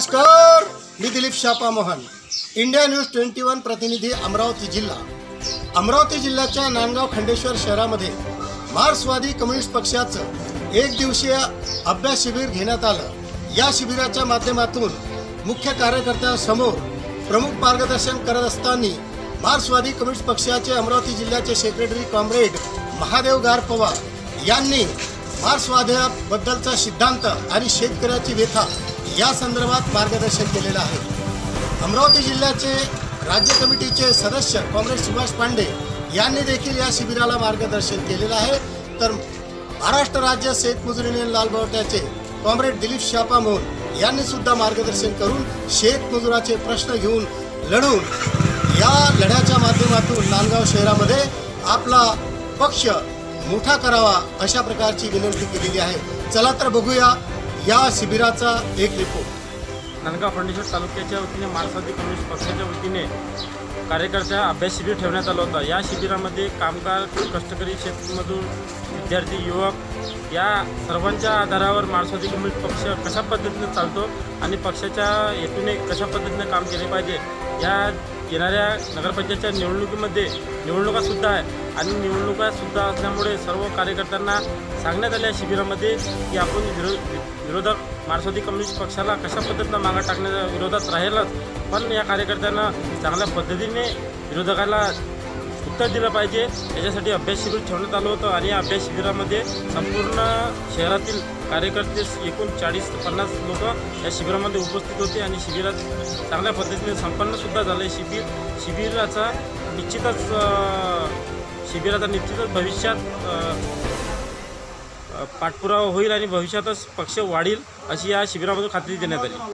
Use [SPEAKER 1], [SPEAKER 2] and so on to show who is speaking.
[SPEAKER 1] नमस्कार, मी Dilip Shapa Mohan, India News 21 प्रतिनिधी अमरावती जिल्हा। अमरावती जिल्ह्याच्या नांदगाव खंडेश्वर शहरामध्ये मार्क्सवादी कम्युनिस्ट पक्षाचं एक दिवसीय अभ्यास शिबिर घेण्यात आलं। या शिबिराच्या माध्यमातून मुख्य कार्यकर्त्यांसमोर प्रमुख मार्गदर्शन करत असताना मार्क्सवादी कम्युनिस्ट पक्षाचे अमरावती जिल्ह्याचे सेक्रेटरी कॉम्रेड महादेव गार पवार यांनी मार्क्सवादाबद्दलचा सिद्धांत आणि शेतकऱ्याची व्यथा या संदर्भात मार्गदर्शन केलेलं आहे। अमरावती जिल्ह्याचे राज्य कमिटीचे सदस्य कॉम्रेड सुभाष पांडे यांनी देखील या शिबिराला मार्गदर्शन केलेलं आहे। तर महाराष्ट्र राज्य शेतमजूर युनियन लालबावट्याचे कॉम्रेड दिलीप शापा मोहन यांनी सुद्धा मार्गदर्शन करून शेतमजुराचे प्रश्न घेऊन लढून या लढ्याच्या माध्यमातून नांदगाव शहरामध्ये आपला पक्ष मोठा करावा अशा प्रकारची विनंती केलेली आहे। चला तर बघूया या शिबिराचा एक रिपोर्ट।
[SPEAKER 2] नांदगाव खंडेश्वर तालुक्याच्या वतीने मार्क्सवादी कम्युनिस्ट पक्षाच्या वतीने कार्यकर्त्या अभ्यास शिबिर ठेवण्यात आलं होतं। या शिबिरामध्ये कामगार, कष्टकरी, शेतमजूर, विद्यार्थी, युवक या सर्वांच्या आधारावर मार्क्सवादी कम्युनिस्ट पक्ष कशा पद्धतीने चालतो आणि पक्षाच्या हेतूने कशा पद्धतीने काम केले पाहिजे या येणाऱ्या नगरपंचायतच्या निवडणुकासुद्धा आहे आणि निवडणुकासुद्धा असल्यामुळे सर्व कार्यकर्त्यांना सांगण्यात आल्या शिबिरामध्ये की आपण विरोधक मार्क्सवादी कम्युनिस्ट पक्षाला कशा पद्धतीनं मागे टाकण्याच्या विरोधात राहीलच, पण या कार्यकर्त्यांना चांगल्या पद्धतीने विरोधकाला उत्तर दिलं पाहिजे याच्यासाठी अभ्यास शिबिर ठेवण्यात आलं होतं। आणि या अभ्यास शिबिरामध्ये संपूर्ण शहरातील कार्यकर्ते एकूण 40 ते 50 लोक या शिबिरामध्ये उपस्थित होते आणि शिबिरात चांगल्या पद्धतीने संपन्नसुद्धा झाले। शिबिराचा निश्चितच भविष्यात पाठपुरावा होईल आणि भविष्यातच पक्ष वाढील अशी या शिबिरामधून खात्री देण्यात आली।